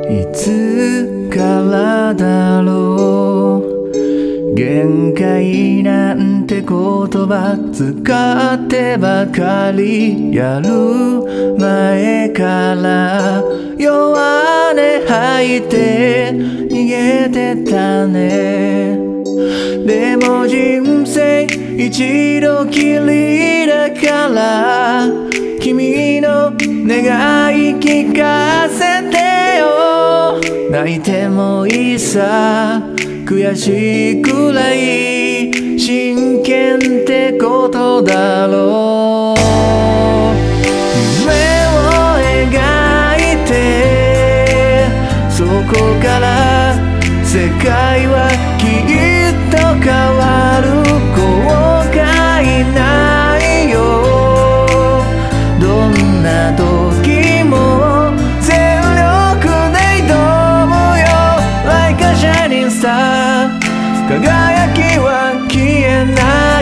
いつからだろう、限界なんて言葉使ってばかり、やる前から弱音吐いて逃げてたね。でも人生一度きりだから、君の願い聞かせてよ。泣いてもいいさ、悔しいくらい真剣ってことだろう。夢を描いて、そこから世界はきっと変わる。後悔ないよ、どんな時も全力で挑むよ。 Like a shining star、 輝きは消えない。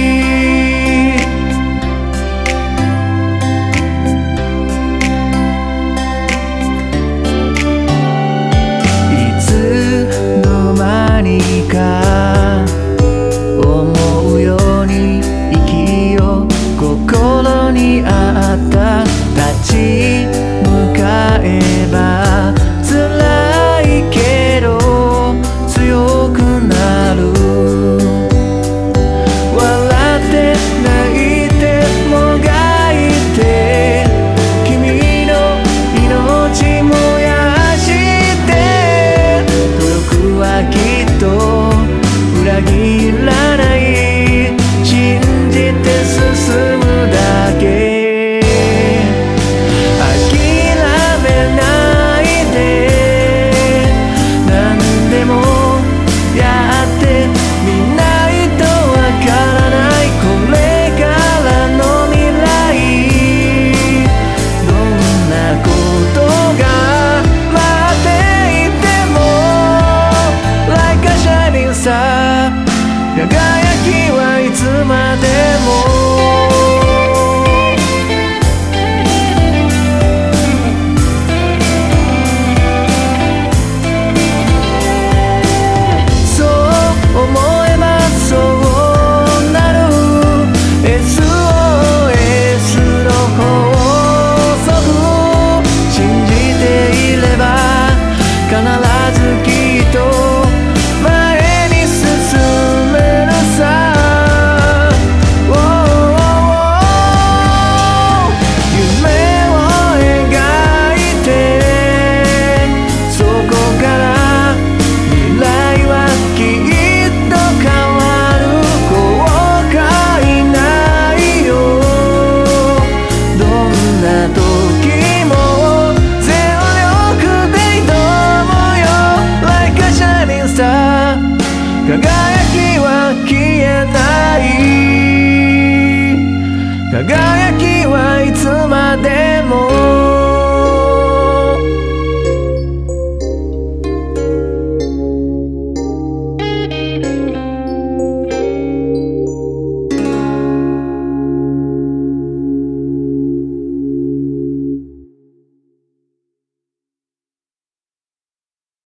いつの間にか思うように生きよう、心にあった立ち向かえば辛いけど強くなる。笑って泣いてもがいて、君の命燃やして努力はきっと裏切らない、信じて進むだけ。諦めないで、何でもやってみないとわからない、これからの未来。どんなことが待っていても Like a shining star、 輝きはいつまでも。そう思えばそうなる、 SOS の法則信じていれば必ずきっと前に進めるさ。夢を描いて、そこから未来はきっと変わる。後悔ないよ、どんな時も全力で挑むよ。 Like a shining star、 輝きは消えない、輝き